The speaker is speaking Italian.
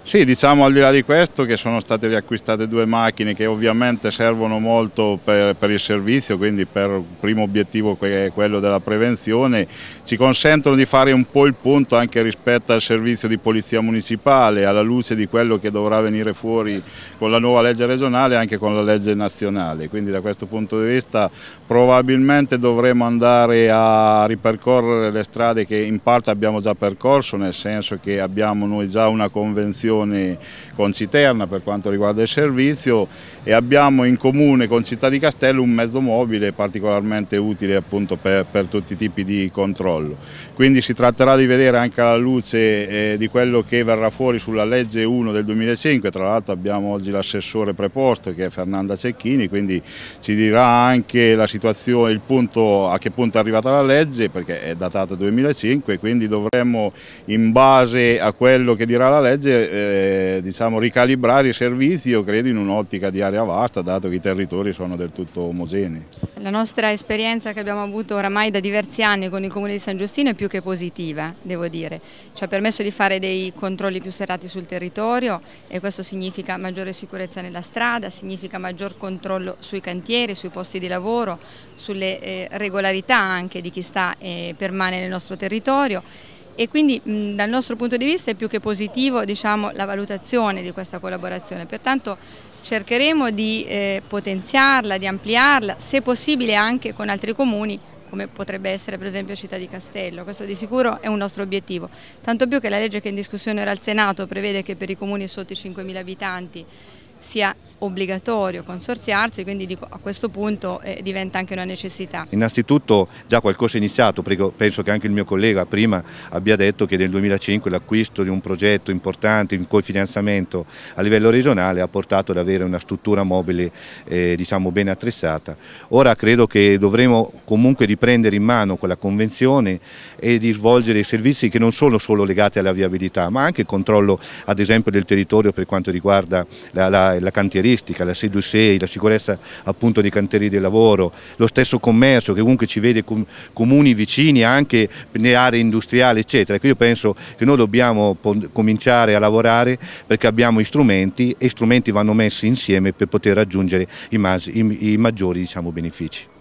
Sì, diciamo al di là di questo che sono state riacquistate 2 macchine che ovviamente servono molto per il servizio, quindi per il primo obiettivo che è quello della prevenzione, ci consentono di fare un po' il punto anche rispetto al servizio di polizia municipale, alla luce di quello che dovrà venire fuori con la nuova legge regionale e anche con la legge nazionale. Quindi da questo punto di vista probabilmente dovremo andare a ripercorrere le strade che in parte abbiamo già percorso, nel senso che abbiamo noi già una convenzione con Citerna per quanto riguarda il servizio e abbiamo in comune con Città di Castello un mezzo mobile particolarmente utile appunto per tutti i tipi di controllo. Quindi si tratterà di vedere anche alla luce di quello che verrà fuori sulla legge 1 del 2005, tra l'altro abbiamo oggi l'assessore preposto che è Fernanda Cecchini, quindi ci dirà anche la situazione, il punto, a che punto è arrivata la legge perché è datata 2005, quindi dovremmo in base a quello che dirà la legge diciamo, ricalibrare i servizi, io credo in un'ottica di area vasta, dato che i territori sono del tutto omogenei. La nostra esperienza che abbiamo avuto oramai da diversi anni con il Comune di San Giustino è più che positiva, devo dire. Ci ha permesso di fare dei controlli più serrati sul territorio e questo significa maggiore sicurezza nella strada, significa maggior controllo sui cantieri, sui posti di lavoro, sulle regolarità anche di chi sta e permane nel nostro territorio. E quindi dal nostro punto di vista è più che positivo, diciamo, la valutazione di questa collaborazione, pertanto cercheremo di potenziarla, di ampliarla, se possibile anche con altri comuni, come potrebbe essere per esempio Città di Castello, questo di sicuro è un nostro obiettivo, tanto più che la legge che è in discussione ora al Senato prevede che per i comuni sotto i 5.000 abitanti sia obbligatorio consorziarsi, quindi a questo punto diventa anche una necessità. Innanzitutto già qualcosa è iniziato, perché penso che anche il mio collega prima abbia detto che nel 2005 l'acquisto di un progetto importante in cofinanziamento a livello regionale ha portato ad avere una struttura mobile diciamo ben attrezzata. Ora credo che dovremo comunque riprendere in mano quella convenzione e di svolgere servizi che non sono solo legati alla viabilità, ma anche il controllo ad esempio del territorio per quanto riguarda la cantieristica, la 626, la sicurezza appunto dei cantieri del lavoro, lo stesso commercio che comunque ci vede comuni vicini anche nelle aree industriali eccetera. Io penso che noi dobbiamo cominciare a lavorare perché abbiamo strumenti e strumenti vanno messi insieme per poter raggiungere i maggiori diciamo, benefici.